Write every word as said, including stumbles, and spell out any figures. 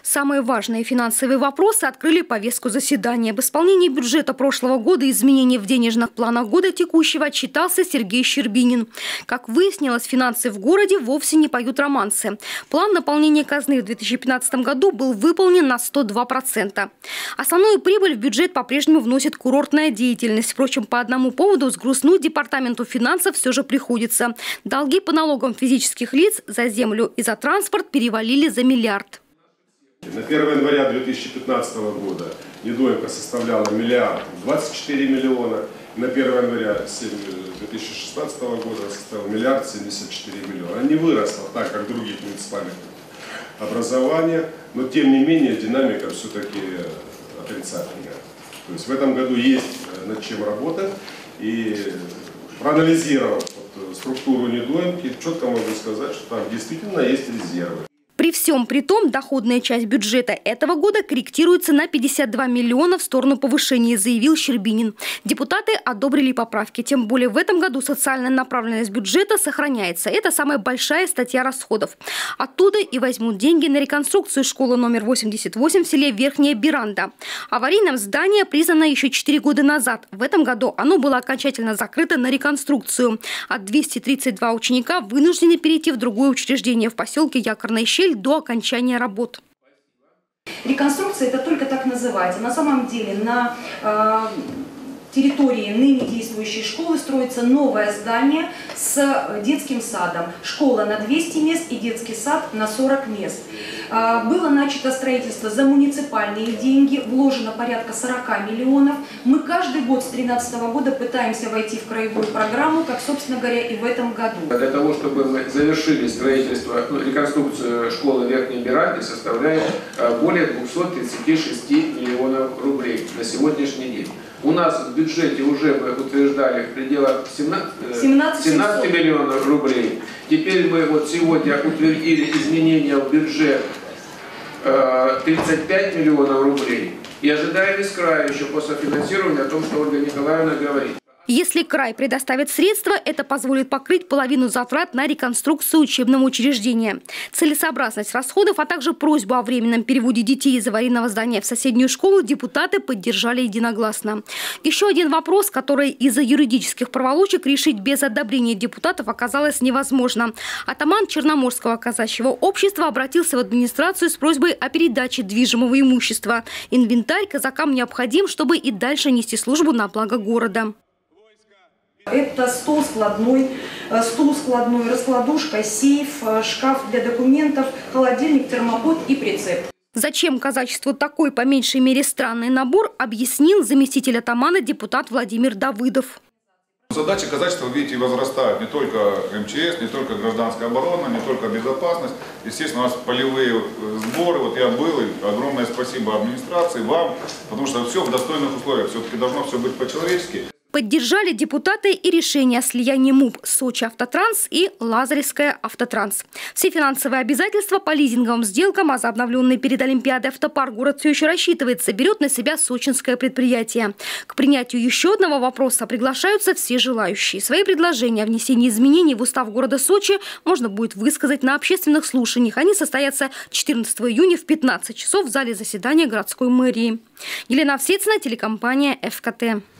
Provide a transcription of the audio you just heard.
Самые важные финансовые вопросы открыли повестку заседания. В исполнении бюджета прошлого года и изменений в денежных планах года текущего отчитался Сергей Щербинин. Как выяснилось, финансы в городе вовсе не поют романсы. План наполнения казны в две тысячи пятнадцатом году был выполнен на сто два процента. Основную прибыль в бюджет по-прежнему вносит курортная деятельность. Впрочем, по одному поводу сгрустнуть департаменту финансов все же приходится. Долги по налогам физических лиц за землю и за транспорт перевалили за миллиард. На первое января две тысячи пятнадцатого года недоимка составляла миллиард двадцать четыре миллиона. На первое января две тысячи шестнадцатого года составила миллиард семьдесят четыре миллиона. Она не выросла так, как других муниципальных образований, но тем не менее динамика все-таки отрицательная. То есть в этом году есть над чем работать, и проанализировав вот структуру недоимки, четко могу сказать, что там действительно есть резервы. При всем при том, доходная часть бюджета этого года корректируется на пятьдесят два миллиона в сторону повышения, заявил Щербинин. Депутаты одобрили поправки. Тем более в этом году социальная направленность бюджета сохраняется. Это самая большая статья расходов. Оттуда и возьмут деньги на реконструкцию школы номер восемьдесят восемь в селе Верхняя Беранда. Аварийным здание признано еще четыре года назад. В этом году оно было окончательно закрыто на реконструкцию. А двести тридцать два ученика вынуждены перейти в другое учреждение в поселке Якорная Щель до окончания работ. Реконструкция – это только так называется. На самом деле на э, территории ныне действующей школы строится новое здание с детским садом. Школа на двести мест и детский сад на сорок мест. Э, было начато строительство за муниципальные деньги, вложено порядка сорока миллионов. Мы каждый год с две тысячи тринадцатого года пытаемся войти в краевую программу, как, собственно говоря, и в этом году. Для того, чтобы мы завершили строительство, ну, реконструкцию школы Верхней Беранды, составляет более двухсот тридцати шести миллионов рублей на сегодняшний день. У нас в бюджете уже мы утверждали в пределах семнадцати миллионов рублей. Теперь мы вот сегодня утвердили изменения в бюджет э, тридцать пять миллионов рублей. И ожидаем из края еще по софинансированию о том, что Ольга Николаевна говорит. Если край предоставит средства, это позволит покрыть половину затрат на реконструкцию учебного учреждения. Целесообразность расходов, а также просьбу о временном переводе детей из аварийного здания в соседнюю школу депутаты поддержали единогласно. Еще один вопрос, который из-за юридических проволочек решить без одобрения депутатов оказалось невозможно. Атаман Черноморского казачьего общества обратился в администрацию с просьбой о передаче движимого имущества. Инвентарь казакам необходим, чтобы и дальше нести службу на благо города. Это стол складной, стул складной, раскладушка, сейф, шкаф для документов, холодильник, термопод и прицеп. Зачем казачеству такой, по меньшей мере, странный набор, объяснил заместитель атамана депутат Владимир Давыдов. Задачи казачества, видите, возрастают. Не только эм че эс, не только гражданская оборона, не только безопасность. Естественно, у нас полевые сборы. Вот я был, и огромное спасибо администрации, вам, потому что все в достойных условиях. Все-таки должно все быть по-человечески. Поддержали депутаты и решение о слиянии МУП «Сочи Автотранс» и «Лазаревская Автотранс». Все финансовые обязательства по лизинговым сделкам, а за обновленный перед Олимпиадой автопарк город все еще рассчитывается, берет на себя сочинское предприятие. К принятию еще одного вопроса приглашаются все желающие. Свои предложения о внесении изменений в устав города Сочи можно будет высказать на общественных слушаниях. Они состоятся четырнадцатого июня в пятнадцать часов в зале заседания городской мэрии. Елена Овсецина, телекомпания эф ка тэ.